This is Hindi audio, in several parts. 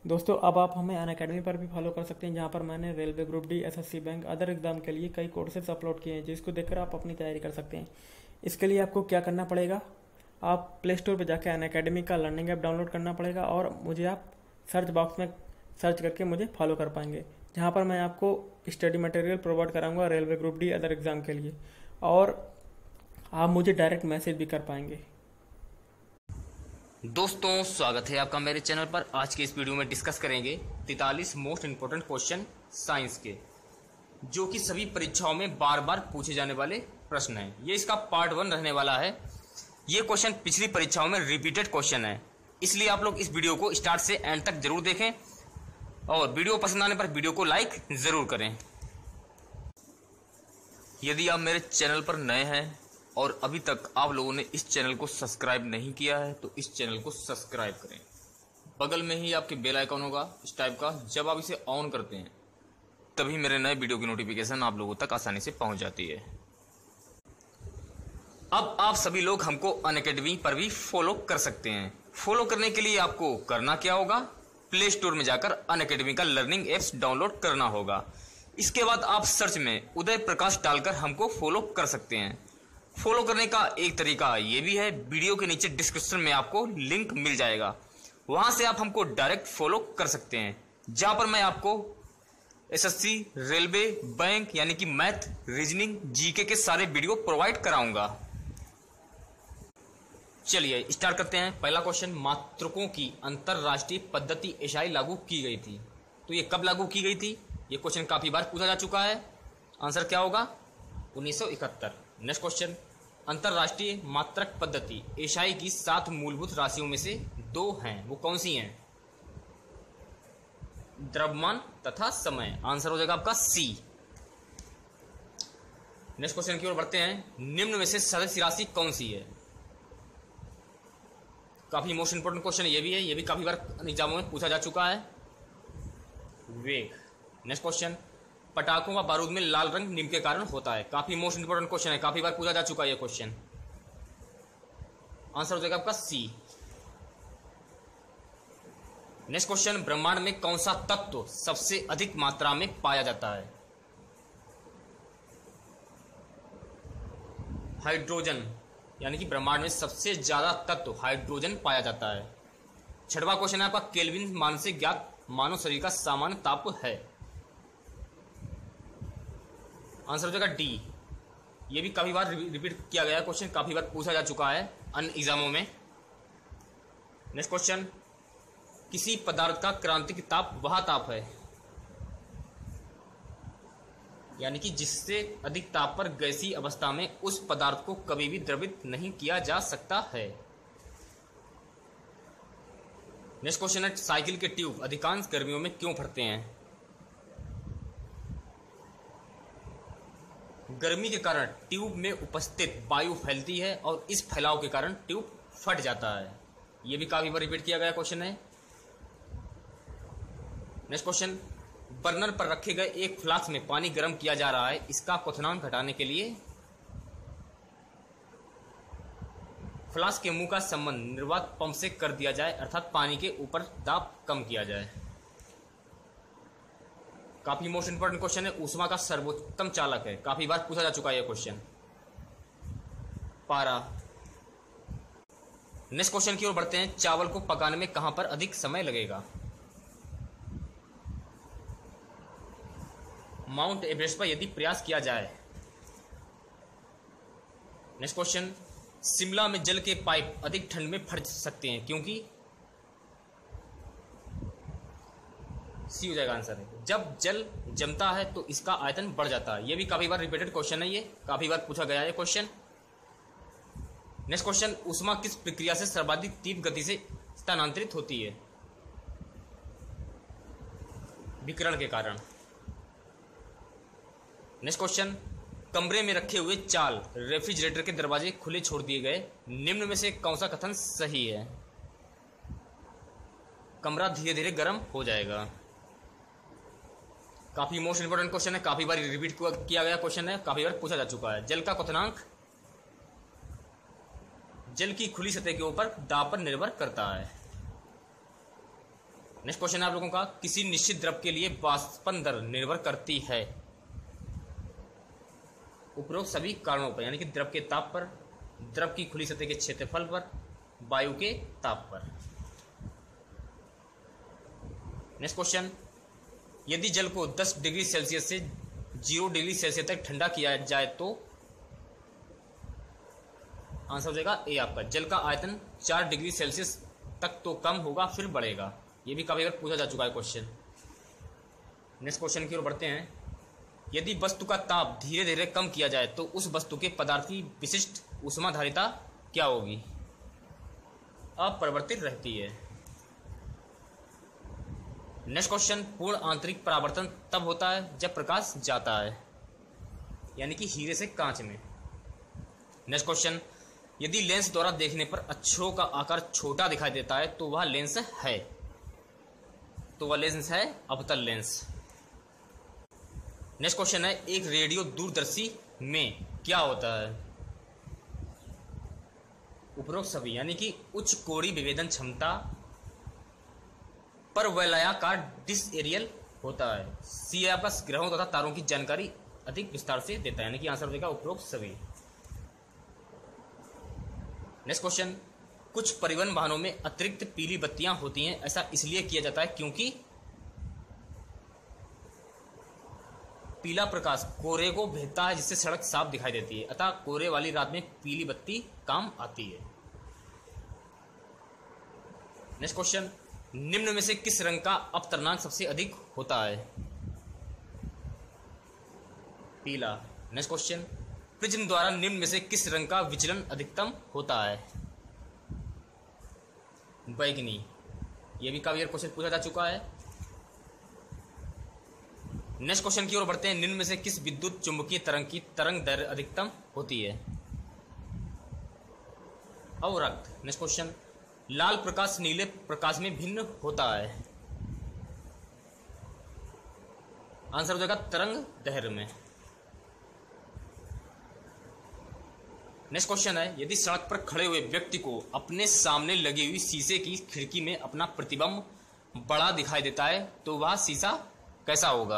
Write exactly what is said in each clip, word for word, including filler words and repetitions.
दोस्तों अब आप हमें अनअकैडमी पर भी फॉलो कर सकते हैं, जहाँ पर मैंने railway group D, SSC bank, other exam के लिए कई कोर्सेज अपलोड किए हैं, जिसको देखकर आप अपनी तैयारी कर सकते हैं। इसके लिए आपको क्या करना पड़ेगा, आप प्ले स्टोर पर जाकर अनअकैडमी का लर्निंग ऐप डाउनलोड करना पड़ेगा और मुझे आप सर्च बॉक्स में सर्च करके मुझे फॉलो कर पाएंगे, जहाँ पर मैं आपको स्टडी मटेरियल प्रोवाइड कराऊंगा railway group D other exam के लिए, और आप मुझे डायरेक्ट मैसेज भी कर पाएंगे। दोस्तों स्वागत है आपका मेरे चैनल पर। आज के इस वीडियो में डिस्कस करेंगे तैंतालीस मोस्ट इंपोर्टेंट क्वेश्चन साइंस के, जो कि सभी परीक्षाओं में बार बार पूछे जाने वाले प्रश्न हैं। ये इसका पार्ट वन रहने वाला है। ये क्वेश्चन पिछली परीक्षाओं में रिपीटेड क्वेश्चन है, इसलिए आप लोग इस वीडियो को स्टार्ट से एंड तक जरूर देखें और वीडियो पसंद आने पर वीडियो को लाइक जरूर करें। यदि आप मेरे चैनल पर नए हैं और अभी तक आप लोगों ने इस चैनल को सब्सक्राइब नहीं किया है तो इस चैनल को सब्सक्राइब करें। बगल में ही आपके बेल आइकन होगा इस टाइप का, जब आप इसे ऑन करते हैं तभी मेरे नए वीडियो की नोटिफिकेशन आप लोगों तक आसानी से पहुंच जाती है। अब आप सभी लोग हमको अनअकैडमी पर भी फॉलो कर सकते हैं। फॉलो करने के लिए आपको करना क्या होगा, प्ले स्टोर में जाकर अनअकैडमी का लर्निंग एप्स डाउनलोड करना होगा। इसके बाद आप सर्च में उदय प्रकाश डालकर हमको फॉलो कर सकते हैं। फॉलो करने का एक तरीका ये भी है, वीडियो के नीचे डिस्क्रिप्शन में आपको लिंक मिल जाएगा, वहां से आप हमको डायरेक्ट फॉलो कर सकते हैं, जहां पर मैं आपको एसएससी, रेलवे, बैंक यानी कि मैथ, रीजनिंग, जीके के सारे वीडियो प्रोवाइड कराऊंगा। चलिए स्टार्ट करते हैं। पहला क्वेश्चन, मात्रकों की अंतरराष्ट्रीय पद्धति एशियाई लागू की गई थी, तो ये कब लागू की गई थी? ये क्वेश्चन काफी बार पूछा जा चुका है। आंसर क्या होगा? उन्नीस सौ इकहत्तर। नेक्स्ट क्वेश्चन, अंतरराष्ट्रीय मात्रक पद्धति एशियाई की सात मूलभूत राशियों में से दो हैं, वो कौन सी हैं? द्रव्यमान तथा समय। आंसर हो जाएगा आपका सी। नेक्स्ट क्वेश्चन की ओर बढ़ते हैं। निम्न में से सदस्य राशि कौन सी है? काफी मोस्ट इंपोर्टेंट क्वेश्चन ये भी है, ये भी काफी बार एग्जामों में पूछा जा चुका है। वेग। नेक्स्ट क्वेश्चन, पटाखों का बारूद में लाल रंग निम्न के कारण होता है। काफी मोस्ट इंपोर्टेंट क्वेश्चन है, काफी बार पूछा जा चुका है ये क्वेश्चन। आंसर हो जाएगा आपका सी। नेक्स्ट क्वेश्चन, ब्रह्मांड में कौन सा तत्व सबसे अधिक मात्रा में पाया जाता है? हाइड्रोजन, यानी कि ब्रह्मांड में सबसे ज्यादा तत्व हाइड्रोजन पाया जाता है। छठवां क्वेश्चन है आपका, केल्विन मान से ज्ञात मानव शरीर का सामान्य ताप है। आंसर हो जाएगा डी। ये भी काफी बार रिपीट किया गया क्वेश्चन, काफी बार पूछा जा चुका है अन्य एग्जामों में। नेक्स्ट क्वेश्चन, किसी पदार्थ का क्रांतिक ताप वह ताप है, यानी कि जिससे अधिक ताप पर गैसीय अवस्था में उस पदार्थ को कभी भी द्रवित नहीं किया जा सकता है। नेक्स्ट क्वेश्चन है, साइकिल के ट्यूब अधिकांश गर्मियों में क्यों फटते हैं? गर्मी के कारण ट्यूब में उपस्थित वायु फैलती है और इस फैलाव के कारण ट्यूब फट जाता है। यह भी काफी बार रिपीट किया गया क्वेश्चन है। नेक्स्ट क्वेश्चन, बर्नर पर रखे गए एक फ्लास्क में पानी गर्म किया जा रहा है, इसका क्वथनांक घटाने के लिए फ्लास्क के मुंह का संबंध निर्वात पंप से कर दिया जाए, अर्थात पानी के ऊपर दाब कम किया जाए। काफी मोस्ट इंपोर्टेंट क्वेश्चन है, ऊष्मा का सर्वोत्तम चालक है। काफी बार पूछा जा चुका है यह क्वेश्चन। पारा। नेक्स्ट क्वेश्चन की ओर बढ़ते हैं। चावल को पकाने में कहां पर अधिक समय लगेगा? माउंट एवरेस्ट पर यदि प्रयास किया जाए। नेक्स्ट क्वेश्चन, शिमला में जल के पाइप अधिक ठंड में फट सकते हैं क्योंकि? सी हो जाएगा आंसर है। जब जल जमता है तो इसका आयतन बढ़ जाता है। यह भी काफी बार रिपीटेड क्वेश्चन है, ये काफी बार पूछा गया है क्वेश्चन। नेक्स्ट क्वेश्चन, ऊष्मा किस प्रक्रिया से सर्वाधिक तीव्र गति से स्थानांतरित होती है? विकिरण के कारण। नेक्स्ट क्वेश्चन, कमरे में रखे हुए चाल रेफ्रिजरेटर के दरवाजे खुले छोड़ दिए गए, निम्न में से कौन सा कथन सही है? कमरा धीरे धीरे गर्म हो जाएगा। काफी मोस्ट इंपोर्टेंट क्वेश्चन है, काफी बार रिपीट किया गया क्वेश्चन है, काफी बार पूछा जा चुका है। जल का क्वथनांक जल की खुली सतह के ऊपर दाब पर निर्भर करता है। नेक्स्ट क्वेश्चन है आप लोगों का, किसी निश्चित द्रव के लिए वाष्पन दर निर्भर करती है उपरोक्त सभी कारणों पर, यानी कि द्रव के ताप पर, द्रव की खुली सतह के क्षेत्रफल पर, वायु के ताप पर। नेक्स्ट क्वेश्चन, यदि जल को दस डिग्री सेल्सियस से जीरो डिग्री सेल्सियस तक ठंडा किया जाए तो आंसर हो जाएगा ए आपका। जल का आयतन चार डिग्री सेल्सियस तक तो कम होगा फिर बढ़ेगा। ये भी काफी बार पूछा जा चुका है क्वेश्चन। नेक्स्ट क्वेश्चन की ओर बढ़ते हैं। यदि वस्तु का ताप धीरे धीरे कम किया जाए तो उस वस्तु के पदार्थ की विशिष्ट ऊष्माधारिता क्या होगी? अपरिवर्तित रहती है। नेक्स्ट क्वेश्चन, पूर्ण आंतरिक परावर्तन तब होता है जब प्रकाश जाता है, यानी कि हीरे से कांच में। नेक्स्ट क्वेश्चन, यदि लेंस द्वारा देखने पर अक्षरों का आकार छोटा दिखाई देता है तो वह लेंस है तो वह लेंस है अवतल लेंस। नेक्स्ट क्वेश्चन है, एक रेडियो दूरदर्शी में क्या होता है? उपरोक्त सभी, यानी कि उच्च कोणीय विभेदन क्षमता पर वलयाकार डिश एरियल होता है। सी आपका ग्रहों तथा तारों की जानकारी अधिक विस्तार से देता है, यानी कि आंसर हो जाएगा उपरोक्त सभी। नेक्स्ट क्वेश्चन, कुछ परिवहन वाहनों में अतिरिक्त पीली बत्तियां होती हैं, ऐसा इसलिए किया जाता है क्योंकि पीला प्रकाश कोहरे को भेदता है जिससे सड़क साफ दिखाई देती है, अतः कोहरे वाली रात में पीली बत्ती काम आती है। नेक्स्ट क्वेश्चन, निम्न में से किस रंग का अपतरणांक सबसे अधिक होता है? पीला। नेक्स्ट क्वेश्चन, प्रिज्म द्वारा निम्न में से किस रंग का विचलन अधिकतम होता है? बैगनी। यह भी काफी बार क्वेश्चन पूछा जा चुका है। नेक्स्ट क्वेश्चन की ओर बढ़ते हैं। निम्न में से किस विद्युत चुंबकीय तरंग की तरंग दैर्घ्य अधिकतम होती है? अवरक्त। नेक्स्ट क्वेश्चन, लाल प्रकाश नीले प्रकाश में भिन्न होता है। आंसर हो जाएगा तरंग दैर्घ्य में। नेक्स्ट क्वेश्चन है, यदि सड़क पर खड़े हुए व्यक्ति को अपने सामने लगी हुई शीशे की खिड़की में अपना प्रतिबिंब बड़ा दिखाई देता है तो वह शीशा कैसा होगा?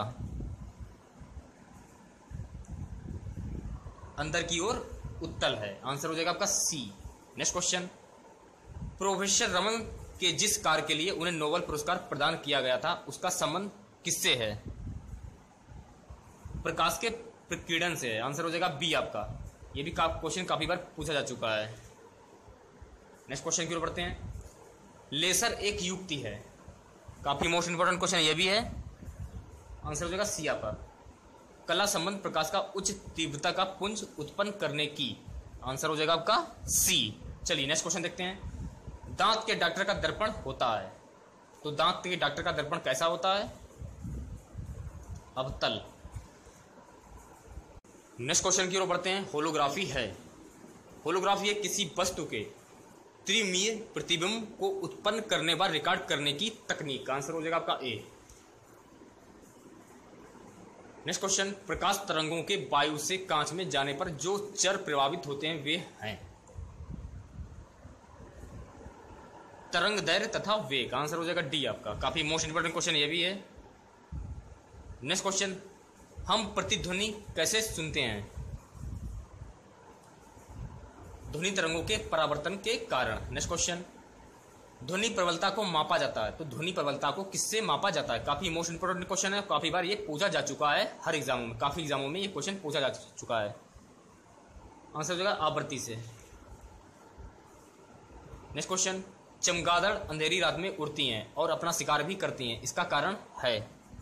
अंदर की ओर उत्तल है। आंसर हो जाएगा आपका C. Next question, professor Raman के जिस कार्य के लिए उन्हें नोबेल पुरस्कार प्रदान किया गया था उसका संबंध किससे है? प्रकाश के प्रकीर्णन से है। आंसर हो जाएगा बी आपका। ये भी का, क्वेश्चन काफी बार पूछा जा चुका है। नेक्स्ट क्वेश्चन की ओर बढ़ते हैं। लेसर एक युक्ति है। काफी मोस्ट इंपोर्टेंट क्वेश्चन ये भी है। आंसर हो जाएगा सी आपका। कला संबंध प्रकाश का उच्च तीव्रता का पुंज उत्पन्न करने की। आंसर हो जाएगा आपका सी। चलिए नेक्स्ट क्वेश्चन देखते हैं। दांत के डॉक्टर का दर्पण होता है तो दांत के डॉक्टर का दर्पण कैसा होता है? अवतल। नेक्स्ट क्वेश्चन की ओर बढ़ते हैं। होलोग्राफी है। होलोग्राफी है किसी वस्तु के त्रिमीय प्रतिबिंब को उत्पन्न करने व रिकॉर्ड करने की तकनीक। आंसर हो जाएगा आपका ए। नेक्स्ट क्वेश्चन, प्रकाश तरंगों के वायु से कांच में जाने पर जो चर प्रभावित होते हैं वे हैं तरंग दैर्घ्य तथा वेग। आंसर हो जाएगा डी आपका। काफी मोस्ट इंपोर्टेंट क्वेश्चन ये भी है। नेक्स्ट क्वेश्चन, हम प्रतिध्वनि कैसे सुनते हैं? ध्वनि तरंगों के परावर्तन के कारण। नेक्स्ट क्वेश्चन, ध्वनि प्रबलता को मापा जाता है तो ध्वनि प्रबलता को किससे मापा जाता है? काफी मोस्ट इंपोर्टेंट क्वेश्चन है। काफी बार ये पूछा जा चुका है हर एग्जामों में। काफी एग्जामों में ये क्वेश्चन पूछा जा चुका है। आंसर हो जाएगा आवृत्ति से। नेक्स्ट क्वेश्चन, चमगादड़ अंधेरी रात में उड़ती हैं और अपना शिकार भी करती हैं, इसका कारण है?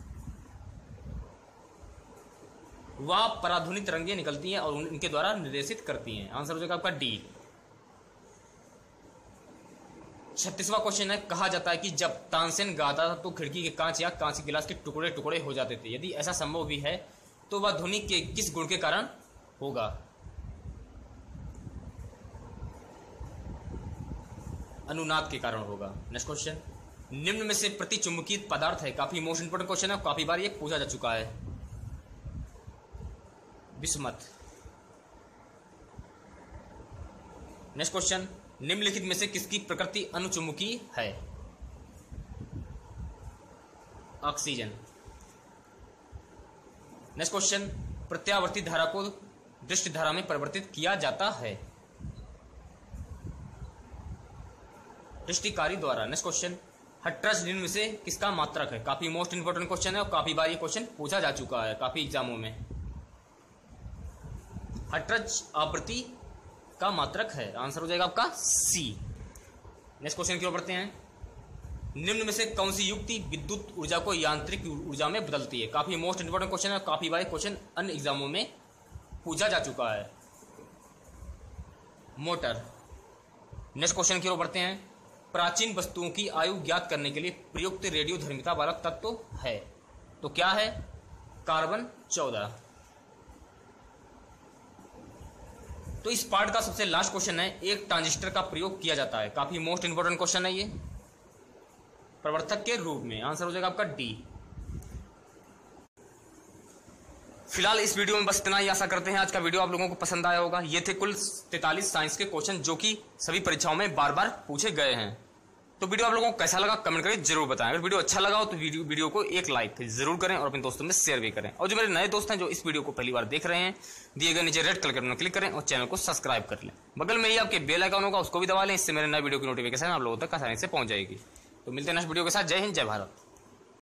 वह पराध्वनि तरंगें निकलती हैं और उनके द्वारा निर्देशित करती हैं। आंसर हो जाएगा आपका डी। छत्तीसवां क्वेश्चन है। कहा जाता है कि जब तानसेन गाता था तो खिड़की के कांच या कांच के गिलास के टुकड़े टुकड़े हो जाते थे। यदि ऐसा संभव भी है तो वह ध्वनि के किस गुण के कारण होगा? अनुनाद के कारण होगा। नेक्स्ट क्वेश्चन, निम्न में से प्रति चुंबकीय पदार्थ है। काफी मोस्ट इंपोर्टेंट क्वेश्चन है। काफी बार ये पूछा जा चुका है। विस्मत। नेक्स्ट क्वेश्चन, निम्नलिखित में से किसकी प्रकृति अनुचुंबकीय है? ऑक्सीजन। नेक्स्ट क्वेश्चन, प्रत्यावर्ती धारा को दृष्टि धारा में परिवर्तित किया जाता है दृष्टिकारी द्वारा। नेक्स्ट क्वेश्चन, हट्रज निम्न में से किसका मात्रक है? काफी मोस्ट इंपोर्टेंट क्वेश्चन है और काफी बार ये क्वेश्चन पूछा जा चुका है काफी एग्जामों में। हट्रज आवृत्ति का मात्रक है, आंसर हो जाएगा आपका सी। नेक्स्ट क्वेश्चन की ओर बढ़ते हैं, निम्न में से कौन सी युक्ति विद्युत ऊर्जा को यांत्रिक ऊर्जा में बदलती है? काफी मोस्ट इंपोर्टेंट क्वेश्चन है, काफी बार क्वेश्चन अन्य एग्जामों में पूछा जा चुका है। मोटर। नेक्स्ट क्वेश्चन की ओर बढ़ते हैं, प्राचीन वस्तुओं की आयु ज्ञात करने के लिए प्रयुक्त रेडियो धर्मिता वाला तत्व है, तो क्या है? कार्बन चौदह। तो इस पार्ट का सबसे लास्ट क्वेश्चन है, एक ट्रांजिस्टर का प्रयोग किया जाता है, काफी मोस्ट इंपोर्टेंट क्वेश्चन है ये, प्रवर्तक के रूप में, आंसर हो जाएगा आपका डी। फिलहाल इस वीडियो में बस इतना ही, आशा करते हैं आज का वीडियो आप लोगों को पसंद आया होगा। ये थे कुल तैंतालीस साइंस के क्वेश्चन जो कि सभी परीक्षाओं में बार बार पूछे गए हैं। तो वीडियो आप लोगों को कैसा लगा कमेंट करके जरूर बताएं। अगर वीडियो अच्छा लगा हो तो वीडियो वीडियो को एक लाइक जरूर करें और अपने दोस्तों में शेयर भी करें। और जो मेरे नए दोस्त हैं जो इस वीडियो को पहली बार देख रहे हैं, दिए गए नीचे रेड कलर के बटन क्लिक करें और चैनल को सब्सक्राइब कर लें। बगल में ही आपके बेल आइकन होगा, उसको भी दबा लें, इससे मेरे नए वीडियो की नोटिफिकेशन आप लोगों तक आसानी से पहुंच जाएगी। तो मिलते हैं नेक्स्ट वीडियो के साथ। जय हिंद, जय भारत।